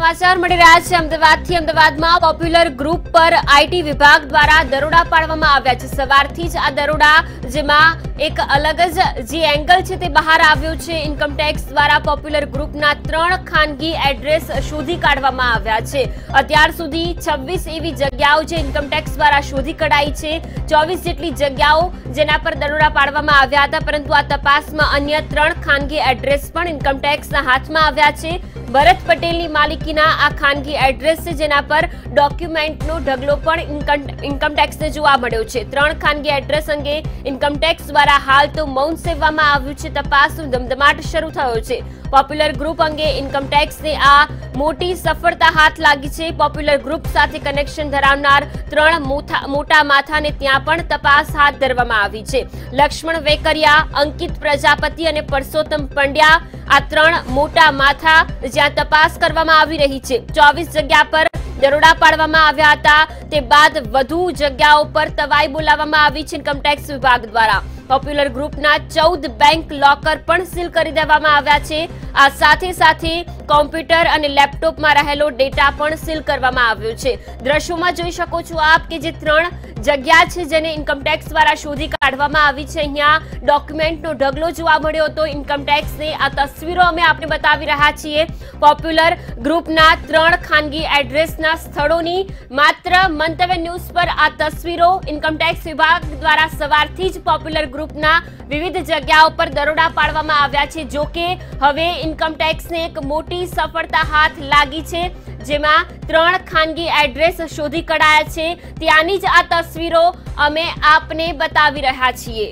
समाचार मળી રહ્યા છે અમદાવાદથી। અમદાવાદમાં પોપ્યુલર ગ્રુપ પર આઈટી વિભાગ દ્વારા દરોડા પાડવામાં આવ્યા છે। સવારથી જ આ દરોડા જેમાં એક અલગ જ જે એંગલ છે તે બહાર આવ્યો છે। ઇન્કમ ટેક્સ દ્વારા પોપ્યુલર ગ્રુપના 3 ખાનગી એડ્રેસ શોધી કાઢવામાં આવ્યા છે। અત્યાર સુધી 26 એવી જગ્યાઓ જે ઇન્કમ ટેક્સ દ્વારા શોધી કઢાઈ છે। 24 જેટલી જગ્યાઓ જેના પર દરોડા પાડવામાં આવ્યા હતા, પરંતુ આ તપાસમાં અન્ય 3 ખાનગી એડ્રેસ પણ ઇન્કમ ટેક્સના હાથમાં આવ્યા છે। भरत पटेलनी मालिकीना आ खानगी एड्रेस है जेना पर डॉक्यूमेंटनो ढगलो पण इनकम टेक्स ने जोवा मळ्यो छे। 3 खानगी एड्रेस अंगे इनकम टेक्स द्वारा हाल तो मौन सेववामां आव्युं छे। तपासनो धमधमाट शरू थयो छे। पॉप्युलर ग्रुप अंगे इनकम टेक्स ने आ मोटी सफलता हाथ लागी छे। पॉप्युलर ग्रुप साथे कनेक्शन धरावनार 3 मोटा माथाने त्यां पण तपास हाथ धरवामां आवी छे। लक्ष्मण वेकरिया, अंकित प्रजापति अने परसोत्तम पंड्या आ 3 मोटा माथा ज्यां तपास करवामां आवी रही छे। 24 जग्या पर दरोड़ा पाडवामां आव्या हता, ते बाद वधु जग्याओ पर तवाई बोलाववामां आवी छे। इनकम टेक्स विभाग द्वारा पॉप्युलर ग्रुपना 14 बैंक लॉकर पण सील करी देवामां आव्या छे। आ साथे साथे कॉम्प्यूटर अने लैपटॉपमां रहेलो डेटा पण सील करवामां आव्यो छे। दृश्योमां जोई शको छो आप के जे 3 जग्या छे जेने इनकम टेक्स द्वारा शोधी काढवामां आवी छे। अहींया डॉक्यूमेंटनो ढगलो जोवा मळ्यो हतो। इनकम टेक्स ने आ तस्वीरो अमे आपने बतावी रह्या छीए। पॉप्युलर ग्रुपना 3 खानगी एड्रेसना स्थळोनी मात्र मंतव्य न्यूज पर आ तस्वीरो इनकम टेक्स विभाग द्वारा सवारथी ज पॉप्युलर ग्रुपना विविध जग्याओ पर दरोड़ा पाडवामां आव्या छे। जो के हवे इनकम टेक्स ने एक मोटी सफलता हाथ लागी छे, जेमां 3 खानगी एड्रेस शोधी कढाया छे। त्यानी ज आ तस्वीरो अमे आपने बतावी रह्या छीए।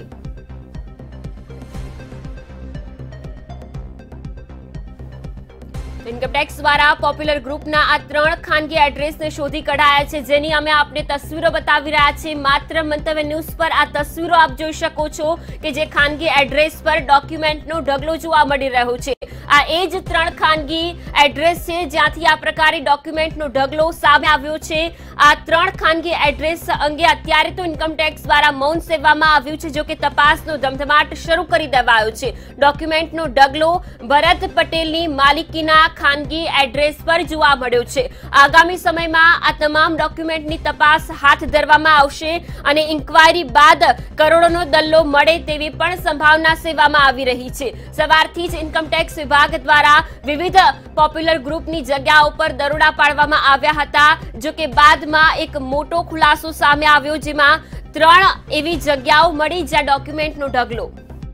इनकम टेक्स द्वारा पॉप्युलर ग्रुपना आ 3 खानगी एड्रेस ने शोधी कढाया छे, जेनी अमे आपने तस्वीरो बतावी रह्या छे। मात्र मंतव्य न्यूज पर आ तस्वीरो आप जोई शको छो के जे खानगी एड्रेस पर डॉक्यूमेंटनो ढगलो जोवा मळी रह्यो छे। आ एज 3 खानगी एड्रेस छे ज्यांथी आ प्रकारे डॉक्यूमेंटनो ढगलो सामे आव्यो छे। आ 3 खानगी एड्रेस अंगे अत्यारे तो इनकम टेक्स द्वारा मौन सेववामां आव्युं छे, जो के तपासनो धमधमाट शरू करी देवायो छे। डॉक्यूमेंटनो ढगलो भरत पटेलनी मालिकीना खानगी एड्रेस पर जोवा मळ्यो छे। आगामी समयमां आ तमाम डॉक्यूमेंटनी तपास हाथ धरवामां आवशे अने इन्क्वायरी बाद करोड़ोनो दल्लो मळे तेवी पण संभावना सेवामां आवी रही छे। सवारथी ज इनकम टेक्स विभाग द्वारा विविध पॉप्युलर ग्रुपनी जग्याओ पर दरोड़ा पाडवामां आव्या हता, जो के बादमां एक मोटो खुलासो सामे आव्यो, जेमां 3 एवी जग्याओ मळी ज्यां डॉक्यूमेंटनो ढगलो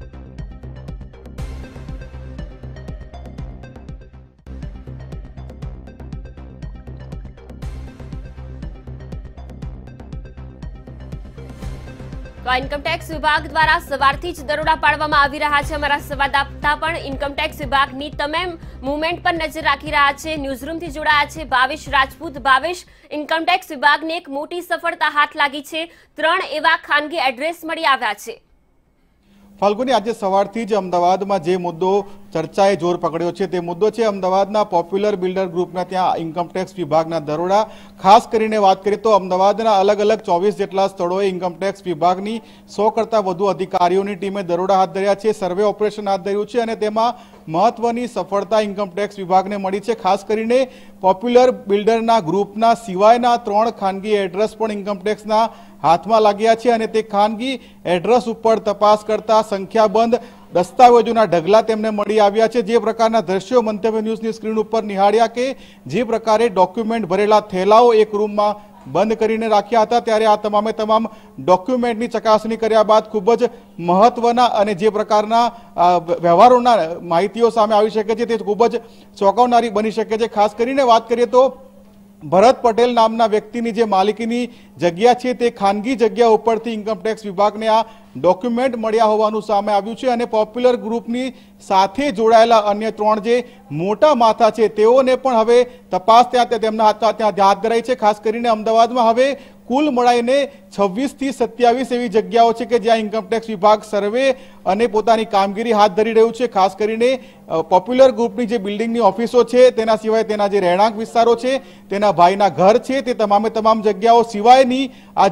इनकम टेक्स विभाग द्वारा सवारथी ज दरोड़ा पाडवामां आवी रह्या छे। अमारा संवाददाता पण इनकम टेक्स विभागनी तमाम मूवमेंट पर नजर राखी रह्या छे। न्यूઝરૂમ थी जोड़ाया छे भावेश राजपूत। भावेश, इनकम टेक्स विभागने एक मोटी सफलता हाथ लागी छे। 3 एवा खानगी एड्रेस मळी आव्या छे। फाल्गुनी, आज सवारथी ज अमदावादमां जे मुद्दो चर्चाए जोर पकड़्यो छे ते मुद्दो छे अमदावादना पॉप्युलर बिल्डर ग्रुपना त्यां इनकम टेक्स विभागना दरोड़ा। खास करीने वात करीए तो अमदावादना अलग अलग 24 जेटला स्थळोए इनकम टेक्स विभागनी 100 करता वधु अधिकारीओनी टीमे दरोड़ा हाथ धर्या छे। सर्वे ऑपरेशन हाथ धर्युं छे अने तेमां महत्वनी सफलता इनकम टेक्स विभागने मळी छे। खास करीने पॉप्युलर बिल्डरना ग्रुपना सिवायना 3 खानगी एड्रेस पण इनकम टेक्सना हाथमां लाग्या छे अने ते खानगी एड्रेस उपर तपास करता संख्याबंध दस्तावेजोना ढगला तेमने मळी आव्या छे। जे प्रकारना दृश्यो मंतव्य न्यूज़नी स्क्रीन पर निहाळ्या के जे प्रकारे डॉक्यूमेंट भरेला थेलाओ एक रूममां बंद करीने राख्या हता, त्यारे आ तमामे तमाम डॉक्यूमेंटनी चकासणी कर्या बाद खूब ज महत्वना अने जे प्रकारना व्यवहारोना माहितीओ सामे आवी शके छे ते खूब ज ચોંકાવનારી बनी शके छे। खास करीने वात करीए तो भरत पटेल नामना व्यक्तिनी जे मालिकीनी जग्या छे ते खानगी जग्या उपरथी इनकम टेक्स विभागने आ डॉक्यूमेंट मळ्या होवानुं सामे आव्युं छे अने पॉप्युलर ग्रुपनी साथे जोडाયેલા अन्य 3 जे मोटा माथा छे तेओने पण हवे तपास तेमना हाथ धराई छे। खास करीने अमदावादमां हवे कुल मळाईने 26 થી 27 एवी जग्याओ छे के ज्यां इनकम टेक्स विभाग सर्वे अने पोतानी कामगीरी हाथ धरी रह्युं छे। खास करीने पॉप्युलर ग्रुपनी जे बिल्डिंगनी ऑफिसो छे तेना सिवाय तेना जे રહેણાંક વિસ્તારો છે, તેના ભાઈના ઘર છે, તે તમામે તમામ જગ્યાઓ સિવાયની આ જે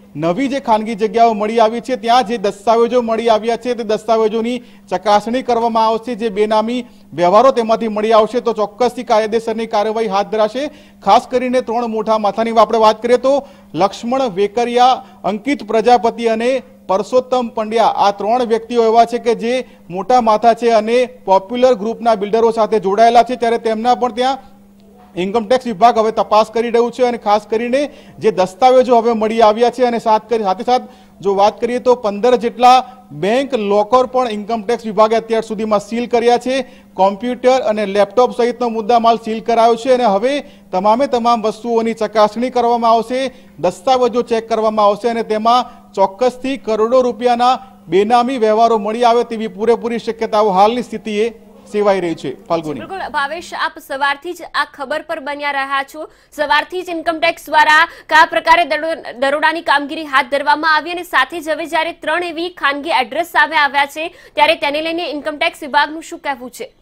નવી જે ખાનગી જગ્યાઓ મળી આવી છે ત્યાં જે દસ્તાવેજો મળી આવ્યા છે તે દસ્તાવેજોની ચકાસણી કરવામાં આવશે, જે બેનામી વ્યવહારો તેમાંથી મળી આવશે તો ચોક્કસથી કાયદેસરની કાર્યવાહી હાથ ધરાશે। ખાસ કરીને 3 મોટા માથાની આપણે વાત કરીએ તો લક્ષ્મણ વેકરિયા, અંકિત પ્રજાપતિ અને પરસોત્તમ પંડ્યા, આ 3 વ્યક્તિઓ એવા છે કે જે મોટા માથા છે અને પોપ્યુલર ગ્રુપના બિલ્ડરો સાથે જોડાયેલા છે, ત્યારે તેમના પણ ત્યાં ઇન્કમટેક્સ વિભાગ હવે તપાસ કરી રહ્યું છે અને ખાસ કરીને જે દસ્તાવેજો હવે મળી આવ્યા છે અને સાથે જો વાત કરીએ તો 15 જેટલા બેંક લોકર પણ ઇન્કમટેક્સ વિભાગે અત્યાર સુધીમાં સીલ કર્યા છે, કોમ્પ્યુટર અને લેપટોપ સહિતનો મુદ્દામાલ સીલ કરાયો છે અને હવે તમામ વસ્તુઓની ચકાસણી કરવામાં આવશે, દસ્તાવેજો ચેક કરવામાં આવશે અને તેમાં ચોક્કસથી કરોડો રૂપિયાના બેનામી વ્યવહારો મળી આવે તેવી પૂરેપૂરી શક્યતાઓ હાલની સ્થિતિએ સેવાઈ રહી છે। ફાલ્ગુની, બિલકુલ ભાવેશ, આપ સવારથી જ આ ખબર પર બન્યા રહ્યા છો, સવારથી જ ઇન્કમટેક્સ દ્વારા કયા પ્રકારે દરોડાની કામગીરી હાથ ધરવામાં આવી અને સાથે જ હવે જ્યારે 3 એવી ખાનગી એડ્રેસ સામે આવ્યા છે ત્યારે તેને લઈને ઇન્કમટેક્સ વિભાગનું શું કહેવું છે?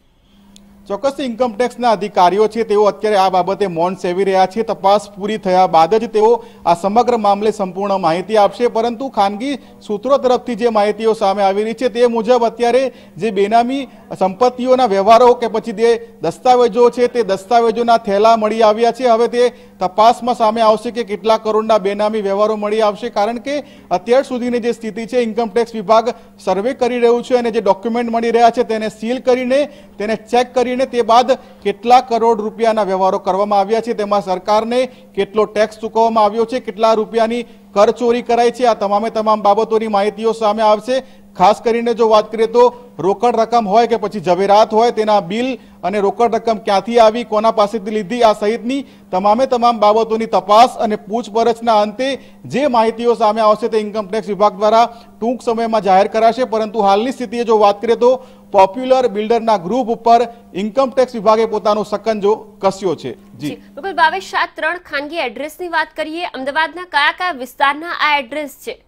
ચોક્કસ ઇન્કમટેક્સના અધિકારીઓ છે તેઓ અત્યારે આ બાબતે મૌન સેવી રહ્યા છે। તપાસ પૂરી થયા બાદ જ તેઓ આ સમગ્ર મામલે સંપૂર્ણ માહિતી આપશે, પરંતુ ખાનગી સૂત્રો તરફથી જે માહિતીઓ સામે આવી રહી છે તે મુજબ અત્યારે જે બેનામી સંપત્તિઓના વ્યવહારો કે પછી જે દસ્તાવેજો છે તે દસ્તાવેજોના થેલા મળી આવ્યા છે। હવે તે તપાસમાં સામે આવશે કે કેટલા કરોડના બેનામી વ્યવહારો મળી આવશે, કારણ કે અત્યાર સુધીની જે સ્થિતિ છે ઇન્કમટેક્સ વિભાગ સર્વે કરી રહ્યું છે અને જે ડોક્યુમેન્ટ મળી રહ્યા છે તેને સીલ કરીને તેને ચેક કરીને તે બાદ કેટલા કરોડ રૂપિયાના વ્યવહારો કરવામાં આવ્યા છે, તેમાં સરકારને કેટલો ટેક્સ ચૂકવવામાં આવ્યો છે, કેટલા રૂપિયાની કર ચોરી કરાઈ છે, આ તમામ બાબતોની માહિતીઓ સામે આવશે। ખાસ કરીને જો વાત કરીએ તો રોકડ રકમ હોય કે પછી ઝવેરાત હોય તેના બિલ અને રોકડ રકમ ક્યાંથી આવી, કોના પાસેથી લીધી, આ સહિતની તમામ બાબતોની તપાસ અને પૂછપરછના અંતે જે માહિતીઓ સામે આવશે તે ઇન્કમટેક્સ વિભાગ દ્વારા ટૂંક સમયમાં જાહેર કરાશે। પરંતુ હાલની સ્થિતિએ જો વાત કરીએ તો પોપ્યુલર બિલ્ડરના ગ્રુપ ઉપર ઇન્કમટેક્સ વિભાગે પોતાનો સકંજો કસ્યો છે। જી બિલકુલ ભાવેશ, આ 3 ખાનગી એડ્રેસની વાત કરીએ, અમદાવાદના કયા વિસ્તારના આ એડ્રેસ છે?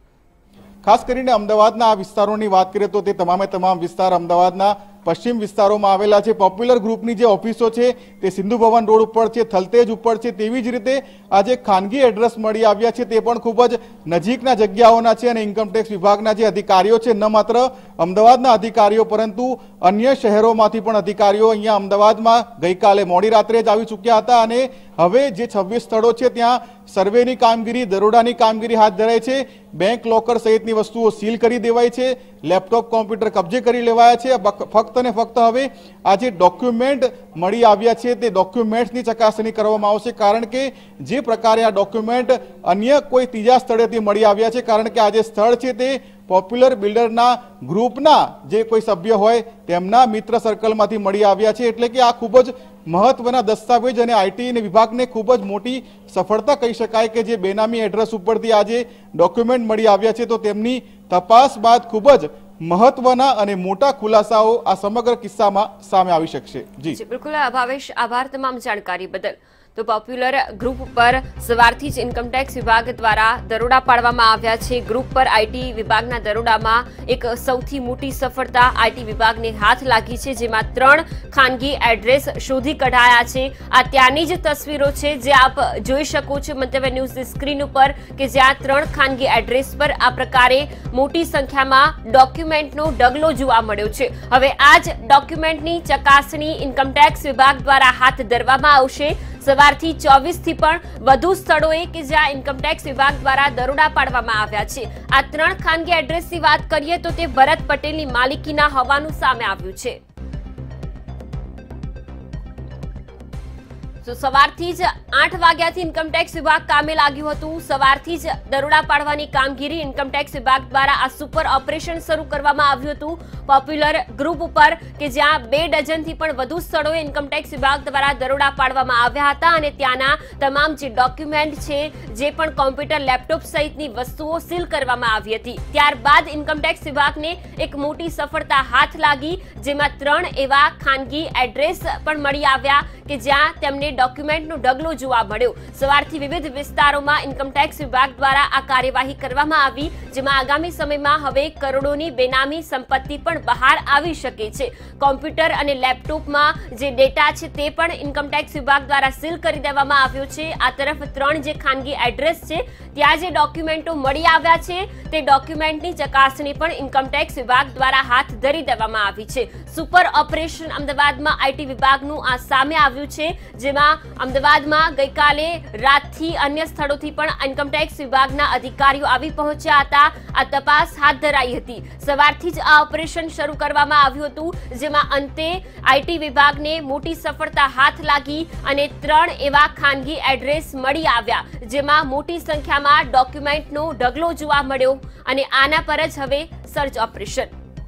ખાસ કરીને અમદાવાદના આ વિસ્તારોની વાત કરીએ તો તે તમામ વિસ્તાર અમદાવાદના પશ્ચિમ વિસ્તારોમાં આવેલા છે। પોપ્યુલર ગ્રુપની જે ઓફિસો છે તે સિંધુ ભવન રોડ ઉપર છે, થલતેજ ઉપર છે, તેવી જ રીતે આ જે ખાનગી એડ્રેસ મળી આવ્યા છે તે પણ ખૂબ જ નજીકના જગ્યાઓના છે અને ઇન્કમટેક્સ વિભાગના જે અધિકારીઓ છે, ન માત્ર અમદાવાદના અધિકારીઓ પરંતુ અન્ય શહેરોમાંથી પણ અધિકારીઓ અહીંયા અમદાવાદમાં ગઈકાલે મોડી રાત્રે જ આવી ચૂક્યા હતા અને હવે જે 26 સ્થળો છે ત્યાં સર્વેની કામગીરી, દરોડાની કામગીરી હાથ ધરાઈ છે, બેંક લોકર સહિતની વસ્તુઓ સીલ કરી દેવાઈ છે, લેપટોપ કોમ્પ્યુટર કબજે કરી લેવાયા છે। ફક્ત ને ફક્ત હવે આ જે ડોક્યુમેન્ટ મળી આવ્યા છે તે ડોક્યુમેન્ટ્સની ચકાસણી કરવામાં આવશે, કારણ કે જે પ્રકારે આ ડોક્યુમેન્ટ અન્ય કોઈ ત્રીજા સ્થળેથી મળી આવ્યા છે, કારણ કે આ જે સ્થળ છે તે પોપ્યુલર બિલ્ડરના ગ્રુપના જે કોઈ સભ્ય હોય તેમના મિત્ર સર્કલમાંથી મળી આવ્યા છે, એટલે કે આ ખૂબ જ મહત્વના દસ્તાવેજ અને આઈટી વિભાગને ખૂબ જ મોટી સફળતા કહી શકાય કે જે બેનામી એડ્રેસ ઉપરથી આજે ડોક્યુમેન્ટ મળી આવ્યા છે તો તેમની તપાસ બાદ ખૂબ જ મહત્વના અને મોટા ખુલાસાઓ આ સમગ્ર કિસ્સામાં સામે આવી શકશે। જી બિલકુલ ભાવેશ, આભાર તમામ જાણકારી બદલ। તો પોપ્યુલર ગ્રુપ પર સવારથી જ ઇન્કમટેક્સ વિભાગ દ્વારા દરોડા પાડવામાં આવ્યા છે। ગ્રુપ પર આઈટી વિભાગના દરોડામાં એક સૌથી મોટી સફળતા આઈટી વિભાગને હાથ લાગી છે, જેમાં 3 ખાનગી એડ્રેસ શોધી કઢાયા છે। આ ત્યાંની જ તસવીરો છે જે આપ જોઈ શકો છો મંતવ્ય ન્યૂઝની સ્ક્રીન ઉપર કે જ્યાં 3 ખાનગી એડ્રેસ પર આ પ્રકારે મોટી સંખ્યામાં ડોક્યુમેન્ટનો ઢગલો જોવા મળ્યો છે। હવે આ જ ડોક્યુમેન્ટની ચકાસણી ઇન્કમટેક્સ વિભાગ દ્વારા હાથ ધરવામાં આવશે। સવારથી 24 થી પણ વધુ સ્થળોએ કે જ્યાં ઇન્કમટેક્સ વિભાગ દ્વારા દરોડા પાડવામાં આવ્યા છે। આ 3 ખાનગી એડ્રેસની વાત કરીએ તો તે ભરત પટેલની માલિકીના હોવાનું સામે આવ્યું છે। તો સવારથી જ 8 વાગ્યાથી ઇન્કમટેક્સ વિભાગ કામે લાગ્યું હતું। સવારથી જ દરોડા પાડવાની કામગીરી ઇન્કમટેક્સ વિભાગ દ્વારા આ સુપર ઓપરેશન શરૂ કરવામાં આવ્યું હતું પોપ્યુલર ગ્રુપ ઉપર કે જ્યાં 2 ડઝનથી પણ વધુ સ્થળોએ ઇન્કમટેક્સ વિભાગ દ્વારા દરોડા પાડવામાં આવ્યા હતા અને ત્યાંના તમામ જે ડોક્યુમેન્ટ છે, જે પણ કોમ્પ્યુટર, લેપટોપ સહિતની વસ્તુઓ સીલ કરવામાં આવી હતી। ત્યારબાદ ઇન્કમટેક્સ વિભાગને એક મોટી સફળતા હાથ લાગી, જેમાં 3 એવા ખાનગી એડ્રેસ પણ મળી આવ્યા કે જ્યાં તેમને ડોક્યુમેન્ટનું ઢગલો જોવા મળ્યો। સવારથી વિવિધ વિસ્તારોમાં ઇન્કમટેક્સ વિભાગ દ્વારા આ કાર્યવાહી કરવામાં આવી, જેમાં આગામી સમયમાં હવે કરોડોની બેનામી સંપત્તિ પણ બહાર આવી શકે છે। કોમ્પ્યુટર અને લેપટોપમાં જે ડેટા છે તે પણ ઇન્કમટેક્સ વિભાગ દ્વારા સીલ કરી દેવામાં આવ્યો છે। આ તરફ 3 જે ખાનગી એડ્રેસ છે ત્યાં જે ડોક્યુમેન્ટો મળી આવ્યા છે તે ડોક્યુમેન્ટની ચકાસણી પણ ઇન્કમટેક્સ વિભાગ દ્વારા હાથ ધરી દેવામાં આવી છે। સુપર ઓપરેશન અમદાવાદમાં આઈટી વિભાગનું આ સામે આવ્યું છે, જેમાં અમદાવાદમાં ગઈકાલે રાતથી અન્ય સ્થળોથી પણ ઇન્કમટેક્સ વિભાગના અધિકારીઓ આવી પહોંચ્યા હતા। આ તપાસ હાથ ધરાઈ હતી। સવારથી જ આ ઓપરેશન શરૂ કરવામાં આવ્યું હતું, જેમાં અંતે આઈટી વિભાગને મોટી સફળતા હાથ લાગી અને 3 એવા ખાનગી એડ્રેસ મળી આવ્યા, જેમાં મોટી સંખ્યામાં ડોક્યુમેન્ટનો ઢગલો જોવા મળ્યો અને આના પર જ હવે સર્ચ ઓપરેશન।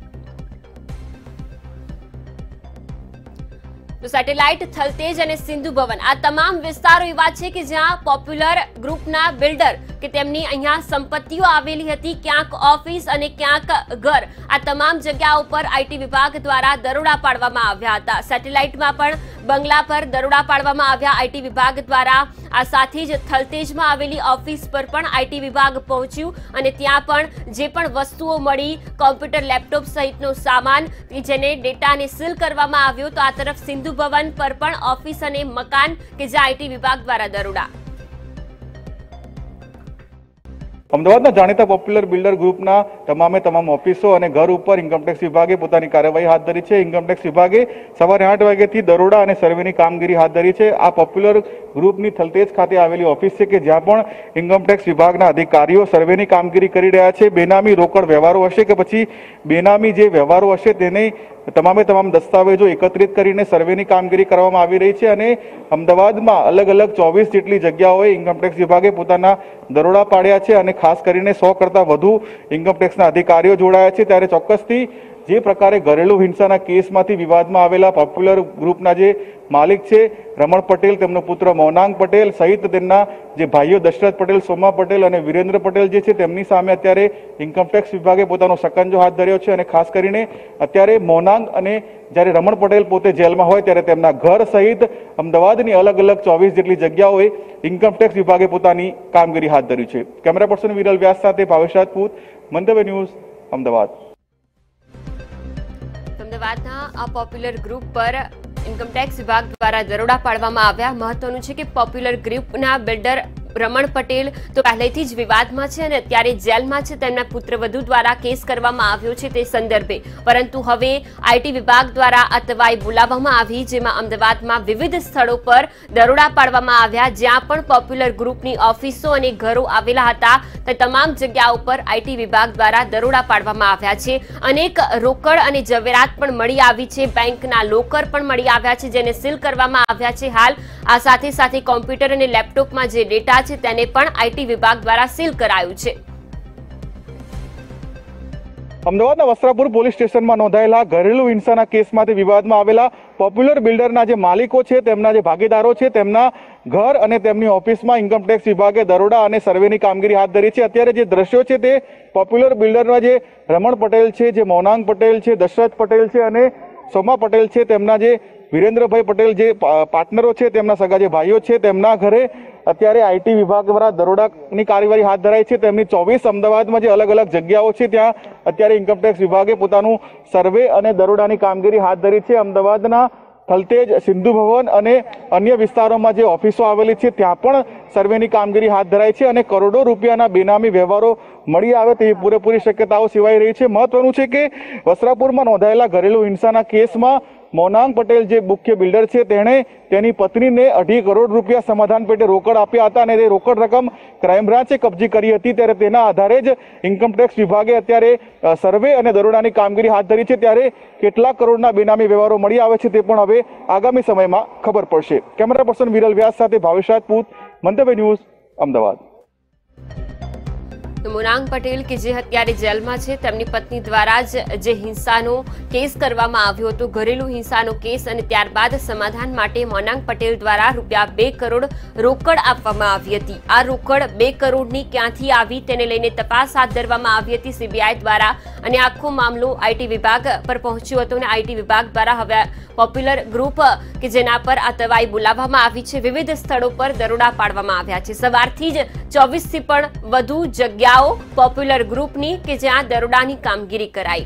તો સેટેલાઇટ, થલતેજ અને સિંધુ ભવન આ તમામ વિસ્તારો એવા છે કે જ્યાં પોપ્યુલર ગ્રુપના બિલ્ડર કે તેમની અહીંયા સંપત્તિઓ આવેલી હતી, ક્યાંક ઓફિસ અને ક્યાંક ઘર। આ તમામ જગ્યાઓ પર આઈટી વિભાગ દ્વારા દરોડા પાડવામાં આવ્યા હતા। સેટેલાઇટમાં પણ બંગલા પર દરોડા પાડવામાં આવ્યા આઈટી વિભાગ દ્વારા। આ સાથે જ થલતેજમાં આવેલી ઓફિસ પર પણ આઈટી વિભાગ પહોંચ્યું અને ત્યાં પણ જે પણ વસ્તુઓ મળી, કોમ્પ્યુટર, લેપટોપ સહિતનો સામાન જેને ડેટાને સીલ કરવામાં આવ્યો। તો આ તરફ સિંધુ ભવન પર પણ ઓફિસ અને મકાન કે જ્યાં આઈટી વિભાગ દ્વારા દરોડા। અમદાવાદના જાણીતા પોપ્યુલર બિલ્ડર ગ્રુપના તમામ ઓફિસો અને ઘર ઉપર ઇન્કમટેક્સ વિભાગે પોતાની કાર્યવાહી હાથ ધરી છે। ઇન્કમટેક્સ વિભાગે સવારે 8 વાગ્યાથી દરોડા અને સર્વેની કામગીરી હાથ ધરી છે। આ પોપ્યુલર ગ્રુપની થલતેજ ખાતે આવેલી ઓફિસ છે કે જ્યાં પણ ઇન્કમટેક્સ વિભાગના અધિકારીઓ સર્વેની કામગીરી કરી રહ્યા છે। બેનામી રોકડ વ્યવહારો હશે કે પછી બેનામી જે વ્યવહારો હશે તેને તમામ દસ્તાવેજો એકત્રિત કરીને સર્વેની કામગીરી કરવામાં આવી રહી છે અને અમદાવાદમાં અલગ 24 જેટલી જગ્યાઓએ ઇન્કમટેક્સ વિભાગે પોતાના દરોડા પાડ્યા છે અને ખાસ કરીને 100 કરતાં વધુ ઇન્કમટેક્સના અધિકારીઓ જોડાયા છે। ત્યારે ચોક્કસથી જે પ્રકારે ઘરેલુ હિંસાના કેસમાંથી વિવાદમાં આવેલા પોપ્યુલર ગ્રુપના જે માલિક છે રમણ પટેલ, તેમનો પુત્ર મૌનાંગ પટેલ સહિત તેમના જે ભાઈઓ દશરથ પટેલ, સોમા પટેલ અને વિરેન્દ્ર પટેલ જે છે તેમની સામે અત્યારે ઇન્કમટેક્સ વિભાગે પોતાનો શકંજો હાથ ધર્યો છે અને ખાસ કરીને અત્યારે મૌનાંગ અને જ્યારે રમણ પટેલ પોતે જેલમાં હોય ત્યારે તેમના ઘર સહિત અમદાવાદની અલગ 24 જેટલી જગ્યાઓએ ઇન્કમટેક્સ વિભાગે પોતાની કામગીરી હાથ ધરી છે। કેમેરા પર્સન વિરલ વ્યાસ સાથે ભાવેશ રાજપૂત, મંતવ્ય ન્યૂઝ, અમદાવાદ। અમદાવાદના આ પોપ્યુલર ગ્રુપ પર ઇન્કમટેક્સ વિભાગ દ્વારા દરોડા પાડવામાં આવ્યા। મહત્વનું છે કે પોપ્યુલર ગ્રુપના બિલ્ડર રમણ પટેલ તો પહેલેથી જ વિવાદમાં છે અને અત્યારે જેલમાં છે। તેમના પુત્રવધુ દ્વારા કેસ કરવામાં આવ્યો છે તે સંદર્ભે, પરંતુ હવે આઈટી વિભાગ દ્વારા આ તવાઈ બોલાવવામાં આવી, જેમાં અમદાવાદમાં વિવિધ સ્થળો પર દરોડા પાડવામાં આવ્યા। જ્યાં પણ પોપ્યુલર ગ્રુપની ઓફિસો અને ઘરો આવેલા હતા તે તમામ જગ્યાઓ પર આઈટી વિભાગ દ્વારા દરોડા પાડવામાં આવ્યા છે। અનેક રોકડ અને ઝવેરાત પણ મળી આવી છે, બેંકના લોકર પણ મળી આવ્યા છે જેને સીલ કરવામાં આવ્યા છે હાલ। આ સાથે કોમ્પ્યુટર અને લેપટોપમાં જે ડેટા છે તેને પણ આઈટી વિભાગ દ્વારા સીલ કરાયું છે। અમદાવાદના વસ્ત્રાપુર પોલીસ સ્ટેશનમાં નોંધાયેલા ઘરેલુ હિંસાના કેસમાંથી વિવાદમાં આવેલા પોપ્યુલર બિલ્ડરના જે માલિકો છે, તેમના જે ભાગીદારો છે, તેમના ઘર અને તેમની ઓફિસમાં ઇન્કમટેક્સ વિભાગે દરોડા અને સર્વેની કામગીરી હાથ ધરી છે। અત્યારે જે દ્રશ્યો છે તે પોપ્યુલર બિલ્ડરના જે રમણ પટેલ છે, જે મૌનાંગ પટેલ છે, દશરથ પટેલ છે અને સોમા પટેલ છે, તેમના જે વિરેન્દ્રભાઈ પટેલ જે પાર્ટનરો છે, તેમના સગા જે ભાઈઓ છે, તેમના ઘરે અત્યારે આઈટી વિભાગ દ્વારા દરોડાની કાર્યવાહી હાથ ધરાઈ છે। તેમની 24 અમદાવાદમાં જે અલગ જગ્યાઓ છે ત્યાં અત્યારે ઇન્કમટેક્સ વિભાગે પોતાનું સર્વે અને દરોડાની કામગીરી હાથ ધરી છે। અમદાવાદના થલતેજ, સિંધુ ભવન અને અન્ય વિસ્તારોમાં જે ઓફિસો આવેલી છે ત્યાં પણ સર્વેની કામગીરી હાથ ધરાઈ છે અને કરોડો રૂપિયાના બેનામી વ્યવહારો મળી આવે તેવી પૂરેપૂરી શક્યતાઓ સેવાઈ રહી છે। મહત્વનું છે કે વસ્ત્રાપુરમાં નોંધાયેલા ઘરેલુ હિંસાના કેસમાં મૌનાંગ પટેલ જે મુખ્ય બિલ્ડર છે તેણે તેની પત્નીને 2.5 કરોડ રૂપિયા સમાધાન પેટે રોકડ આપ્યા હતા અને તે રોકડ રકમ ક્રાઇમ બ્રાન્ચે કબજે કરી હતી। ત્યારે તેના આધારે જ ઇન્કમટેક્સ વિભાગે અત્યારે સર્વે અને દરોડાની કામગીરી હાથ ધરી છે। ત્યારે કેટલા કરોડના બેનામી વ્યવહારો મળી આવે છે તે પણ હવે આગામી સમયમાં ખબર પડશે। કેમેરા પર્સન વિરલ વ્યાસ સાથે ભાવેશ રાજપૂત, મંતવ્ય ન્યૂઝ, અમદાવાદ। તો મોનાંગ પટેલ કે જે અત્યારે જેલમાં છે તેમની પત્ની દ્વારા જ જે હિંસાનો કેસ કરવામાં આવ્યો હતો, ઘરેલુ હિંસાનો કેસ, અને ત્યારબાદ સમાધાન માટે મોનાંગ પટેલ દ્વારા ₹2 કરોડ રોકડ આપવામાં આવી હતી. આ રોકડ 2 કરોડની ક્યાંથી આવી તેને લઈને તપાસ હાથ ધરવામાં આવી હતી સીબીઆઈ દ્વારા, અને આખો મામલો આઈટી વિભાગ પર પહોંચ્યો હતો અને આઈટી વિભાગ દ્વારા હવે પોપ્યુલર ગ્રુપ કે જેના પર આ તવાઈ બોલાવવામાં આવી છે, વિવિધ સ્થળો પર દરોડા પાડવામાં આવ્યા છે. સવારથી જ 24 થી પણ વધુ જગ્યાઓ પોપ્યુલર ગ્રુપની કે જ્યાં દરોડાની કામગીરી કરાઈ.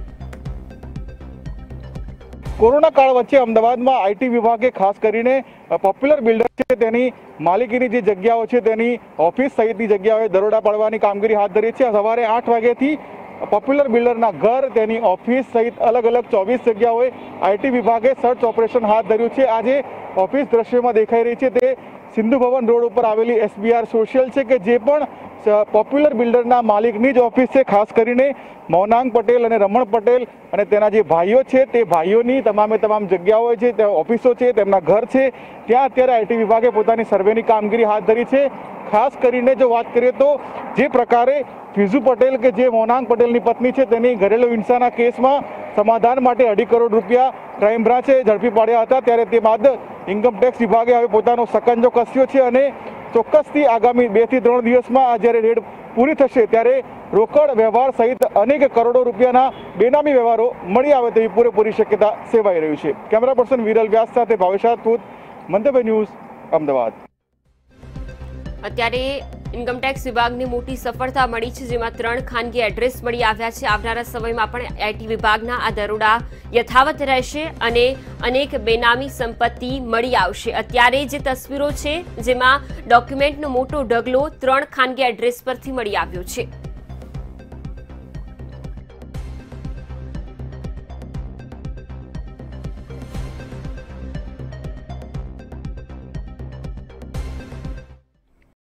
કોરોના કાળ વચ્ચે અમદાવાદમાં આઈટી વિભાગે ખાસ કરીને પોપ્યુલર બિલ્ડર છે તેની માલિકીની જે જગ્યાઓ છે તેની ઓફિસ સહિતની જગ્યાઓએ દરોડા પાડવાની કામગીરી હાથ ધરી છે. સવારે 8 વાગ્યાથી પોપ્યુલર બિલ્ડરના ઘર, તેની ઓફિસ સહિત અલગ અલગ 24 જગ્યાઓએ આઈટી વિભાગે સર્ચ ઓપરેશન હાથ ધર્યું છે. આજે ઓફિસ દ્રશ્યોમાં દેખાઈ રહી છે તે સિંધુ ભવન રોડ ઉપર આવેલી SBR સોશિયલ છે કે જે પણ પોપ્યુલર બિલ્ડરના માલિકની જ ઓફિસ છે. ખાસ કરીને મોનાંગ પટેલ અને રમણ પટેલ અને તેના જે ભાઈઓ છે તે ભાઈઓની તમામ જગ્યાઓ છે, ઓફિસો છે, તેમના ઘર છે, ત્યાં અત્યારે આઈટી વિભાગે પોતાની સર્વેની કામગીરી હાથ ધરી છે. ખાસ કરીને જો વાત કરીએ તો જે પ્રકારે ફિઝુ પટેલ કે જે મોનાંગ પટેલની પત્ની છે તેની ઘરેલુ હિંસાના કેસમાં સમાધાન માટે ₹2.5 કરોડ ક્રાઇમ બ્રાન્ચે ઝડપી પાડ્યા હતા, ત્યારે તે બાદ ઇન્કમટેક્સ વિભાગે હવે પોતાનો સકંજો કસ્યો છે અને ચોક્કસથી આગામી 2 થી 3 દિવસમાં આ જ્યારે રેડ પૂરી થશે ત્યારે રોકડ વ્યવહાર સહિત અનેક કરોડો રૂપિયાના બેનામી વ્યવહારો મળી આવે તેવી પૂરેપૂરી શક્યતા સેવાઈ રહ્યું છે. કેમેરા પર્સન વિરલ વ્યાસ સાથે ભાવેશ રાજપૂત, મંતવ્ય ન્યૂઝ, અમદાવાદ. અત્યારે ઇન્કમટેક્સ વિભાગને મોટી સફળતા મળી છે, જેમાં 3 ખાનગી એડ્રેસ મળી આવ્યા છે. આવનારા સમયમાં પણ આઈટી વિભાગના આ દરોડા યથાવત રહેશે અને અનેક બેનામી સંપત્તિ મળી આવશે. અત્યારે જે તસવીરો છે જેમાં ડોક્યુમેન્ટનો મોટો ઢગલો 3 ખાનગી એડ્રેસ પરથી મળી આવ્યો છે.